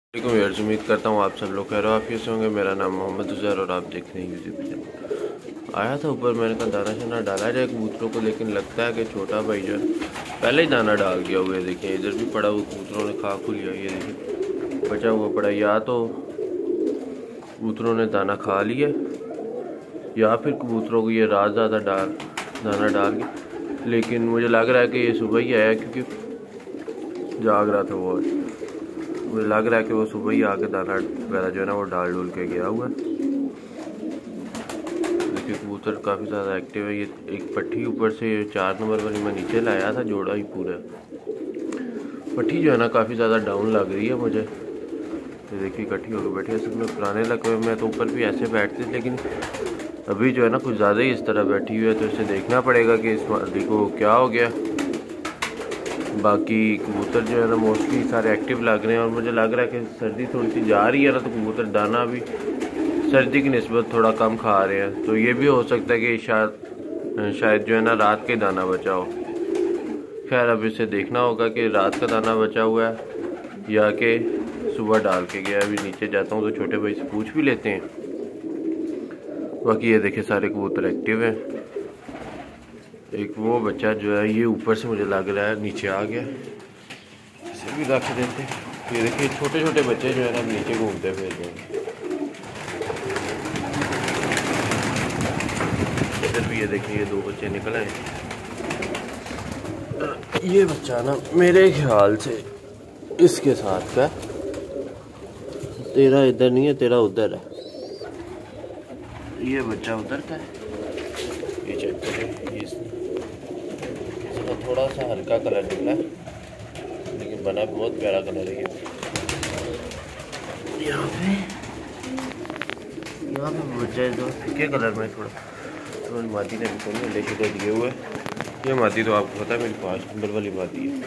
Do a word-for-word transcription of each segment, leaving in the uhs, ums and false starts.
Viewers, उम्मीद करता हूँ आप सब लोग खैर वाफियत से होंगे। मेरा नाम मोहम्मद उज़ैर और आप देख रहे हैं यूट्यूब चैनल। आया था ऊपर, मैंने कहा दाना शाना डाला जाए कबूतरों को, लेकिन लगता है कि छोटा भाई जो है पहले ही दाना डाल दिया हुआ है। देखिए इधर भी पड़ा हुआ, कबूतरों ने खा खू लिया। ये देखिए बचा हुआ पड़ा, या तो कबूतरों ने दाना खा लिया या फिर कबूतरों को ये रात ज़्यादा डाल दाना डाल के। लेकिन मुझे लग रहा है कि ये सुबह ही आया, क्योंकि जाग रहा था वो। मुझे लग रहा है कि वो सुबह ही आके दाना वगैरह जो है ना वो डाल डूल के गया हुआ है। देखिए कबूतर काफ़ी ज़्यादा एक्टिव है। ये एक पट्टी ऊपर से चार नंबर वाली मैं नीचे लाया था, जोड़ा ही पूरा। पट्टी जो है ना काफ़ी ज़्यादा डाउन लग रही है मुझे। तो देखिए इकट्ठी होकर बैठी है। सब में पुराने लगे हुए, मैं तो ऊपर भी ऐसे बैठते, लेकिन अभी जो है ना कुछ ज़्यादा ही इस तरह बैठी हुई है। तो इसे देखना पड़ेगा कि इस मादी को क्या हो गया। बाकी कबूतर जो है ना मोस्टली सारे एक्टिव लग रहे हैं, और मुझे लग रहा है कि सर्दी थोड़ी सी जा रही है ना, तो कबूतर दाना भी सर्दी की निस्बत थोड़ा कम खा रहे हैं। तो ये भी हो सकता है कि शायद शायद जो है ना रात के दाना बचा हो। खैर अब इसे देखना होगा कि रात का दाना बचा हुआ है या कि सुबह डाल के गया। अभी नीचे जाता हूँ तो छोटे भाई से पूछ भी लेते हैं। बाकी ये देखिए सारे कबूतर एक्टिव हैं। एक वो बच्चा जो है ये ऊपर से मुझे लग रहा है नीचे आ गया, इसे भी रख देते हैं। ये देखिए छोटे छोटे बच्चे जो है ना नीचे घूमते फिर रहे हैं। इधर भी ये देखिए ये दो बच्चे निकल आए। ये बच्चा ना मेरे ख्याल से इसके साथ का, तेरा इधर नहीं है, तेरा उधर है। ये बच्चा उधर का है। ये चेक करें, ये इसका थोड़ा सा हल्का कलर निकला, लेकिन बना बहुत प्यारा कलर है। ये यहाँ पे यहाँ पे बच्चा है जो फीके कलर में थोड़ा, तो मादी ने भी कोई लेके तो दिए हुए। ये मादी तो आपको पता है मेरी पाँच नंबर वाली मादी है।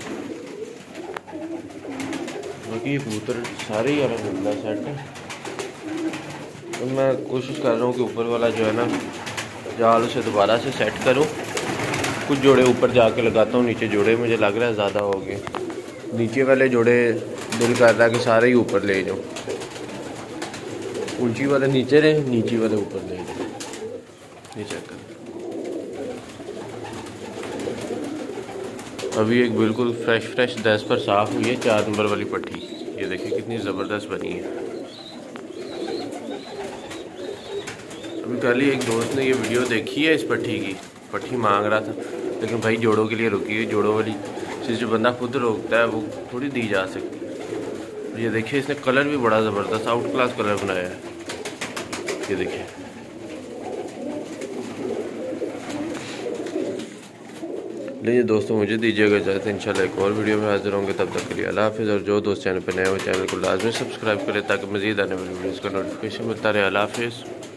बाकी ये कबूतर सारे ही अलहमदुलिल्लाह सेट है। तो मैं कोशिश कर रहा हूँ कि ऊपर वाला जो है ना जाल उसे दोबारा से सेट करूँ। कुछ जोड़े ऊपर जाके लगाता हूँ, नीचे जोड़े मुझे लग रहा है ज़्यादा हो गए। नीचे वाले जोड़े दिल कर रहा है कि सारे ही ऊपर ले जाऊँ। ऊंची वाले नीचे रहे, नीचे वाले ऊपर ले जाऊँ। ये चेक कर, अभी एक बिल्कुल फ्रेश फ्रेश दस पर साफ़ हुई है चार नंबर वाली पट्टी। ये देखिए कितनी ज़बरदस्त बनी है। अभी कल ही एक दोस्त ने ये वीडियो देखी है इस पट्टी की, पट्टी मांग रहा था, लेकिन भाई जोड़ों के लिए रुकी हुई। जोड़ों वाली चीज़ जो बंदा खुद रोकता है वो थोड़ी दी जा सकती। ये देखिए इसने कलर भी बड़ा ज़बरदस्त आउट क्लास कलर बनाया है। ये देखिए लीजिए दोस्तों, मुझे दीजिएगा इजाज़त। इंशाल्लाह एक और वीडियो में हाजिर होंगे। तब तक के लिए अल्लाह हाफ़िज़। और जो दोस्त चैनल पर नए हो चैनल को लाजमी सब्सक्राइब करें ताकि मज़ीद आने वाली वीडियोज़ का नोटिफिकेशन मिलता रहे। अल्लाह हाफ़िज़।